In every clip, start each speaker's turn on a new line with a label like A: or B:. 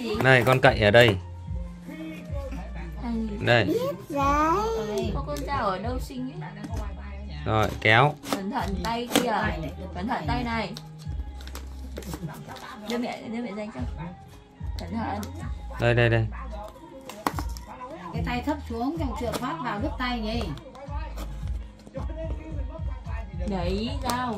A: Đây con cậy ở đây. Đây.
B: Có con dao ở đâu xinh ấy.
A: Rồi kéo.
B: Cẩn thận tay kia. Cẩn thận tay này. Đưa mẹ dành cho. Cẩn thận.
A: Đây.
C: Cái tay thấp xuống trong trường phát vào đứt tay nhỉ.
B: Đẩy dao.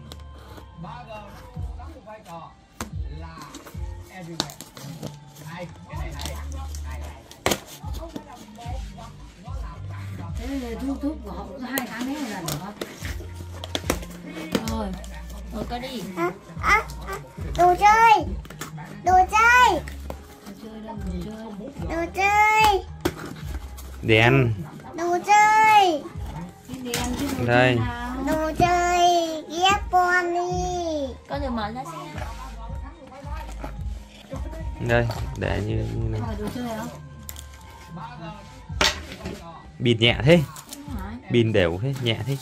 C: Thế là YouTube của họ cũng 2 tháng đấy là được không?
B: Rồi. Rồi có đi.
D: Đồ chơi. Đồ chơi.
C: Đồ chơi đâu, đồ chơi.
D: Đồ chơi.
A: Đèn.
D: Đồ chơi.
C: Cái đèn chứ đồ
A: Đây.
C: chơi nào.
D: Đồ chơi. Ghép pony.
B: Con thử mở ra xem.
A: Đây, để như này.
C: Hỏi đồ chơi không?
A: Pin nhẹ thế. Pin đều thế, nhẹ thế.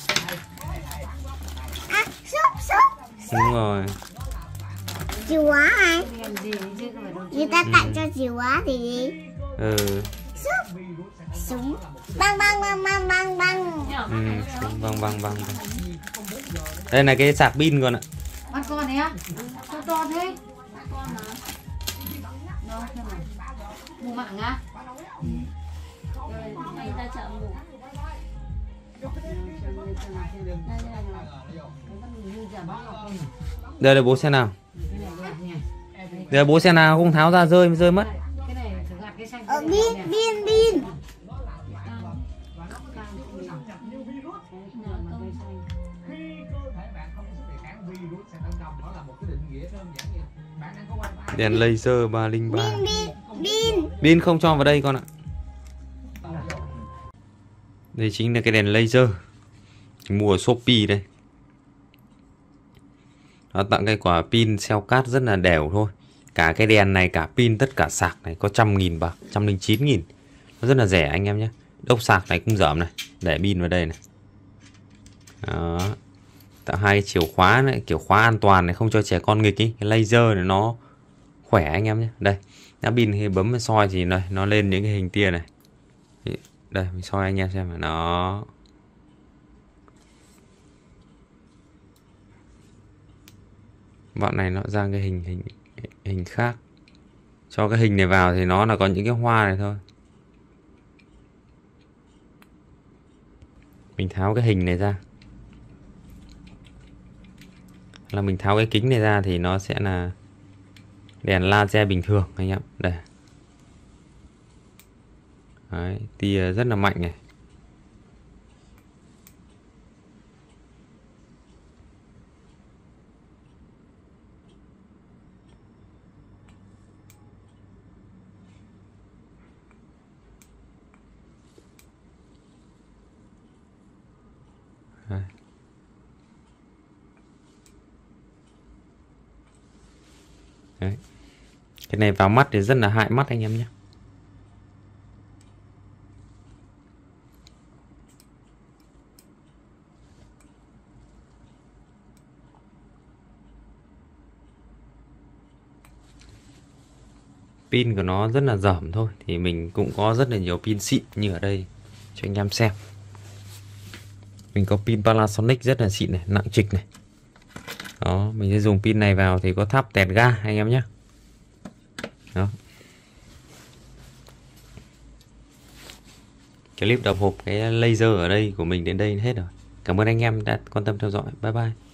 D: Xúc.
A: Đúng rồi.
D: Chìa khóa à?
C: Đèn gì chứ không phải đồ chơi.
D: Người ta tặng cho chìa khóa thì gì?
A: Ừ.
D: Súng. Băng.
A: Súng băng. Đây là cái sạc pin con ạ.
C: Bắt con đấy á? Sao to thế? Đâu, xem nào. Mua mạng á?
B: Hay ra chợ mua.
A: Đây là bố xe nào? Đây là bố xe nào không tháo ra rơi mất.
C: Cái này phải gạt cái xanh.
D: Pin.
A: Đèn laser 303.
D: Pin.
A: Pin không cho vào đây con ạ. Đây chính là cái đèn laser mua ở Shopee đây. Nó tặng cái quả pin cell card rất là đều thôi. Cả cái đèn này, cả pin, tất cả sạc này có 100.000 bạc, 109.000. Nó rất là rẻ anh em nhé. Đốc sạc này cũng dởm này. Để pin vào đây này. Đó. Tặng 2 chìa khóa này, kiểu khóa an toàn này, không cho trẻ con nghịch ý. Cái laser này nó khỏe anh em nhé. Đây, đã pin khi bấm vào soi thì đây, nó lên những cái hình tia này. Đây, mình soi anh em xem là nó. Bọn này nó ra cái hình khác. Cho cái hình này vào thì nó là có những cái hoa này thôi. Mình tháo cái hình này ra. Là mình tháo cái kính này ra thì nó sẽ là đèn laser bình thường anh em. Đây. Đấy, tia rất là mạnh này. Đấy. Đấy. Cái này vào mắt thì rất là hại mắt anh em nhé. Pin của nó rất là dởm thôi. Thì mình cũng có rất là nhiều pin xịn như ở đây cho anh em xem. Mình có pin Panasonic rất là xịn này, nặng trịch này. Đó, mình sẽ dùng pin này vào thì có tháp tẹt ga anh em nhé. Đó. Clip đập hộp cái laser ở đây của mình đến đây hết rồi. Cảm ơn anh em đã quan tâm theo dõi. Bye bye.